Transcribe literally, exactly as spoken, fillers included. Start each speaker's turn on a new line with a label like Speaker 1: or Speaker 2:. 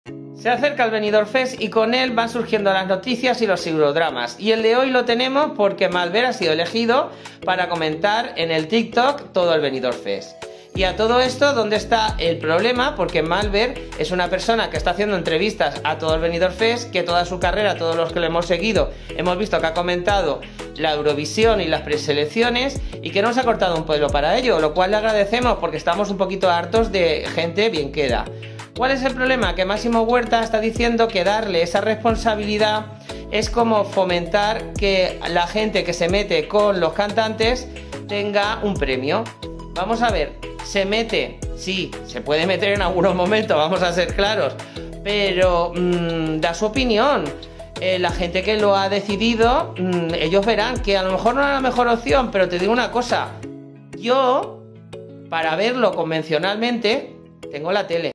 Speaker 1: Se acerca el Benidorm Fest y con él van surgiendo las noticias y los eurodramas. Y el de hoy lo tenemos porque Malver ha sido elegido para comentar en el TikTok todo el Benidorm Fest. Y a todo esto, ¿dónde está el problema? Porque Malver es una persona que está haciendo entrevistas a todo el Benidorm Fest, que toda su carrera, todos los que lo hemos seguido, hemos visto que ha comentado la Eurovisión y las preselecciones y que no nos ha cortado un pelo para ello, lo cual le agradecemos porque estamos un poquito hartos de gente bien queda. ¿Cuál es el problema? Que Máximo Huerta está diciendo que darle esa responsabilidad es como fomentar que la gente que se mete con los cantantes tenga un premio. Vamos a ver, se mete, sí, se puede meter en algunos momentos, vamos a ser claros, pero mmm, da su opinión. Eh, la gente que lo ha decidido, mmm, ellos verán que a lo mejor no es la mejor opción, pero te digo una cosa, yo, para verlo convencionalmente, tengo la tele.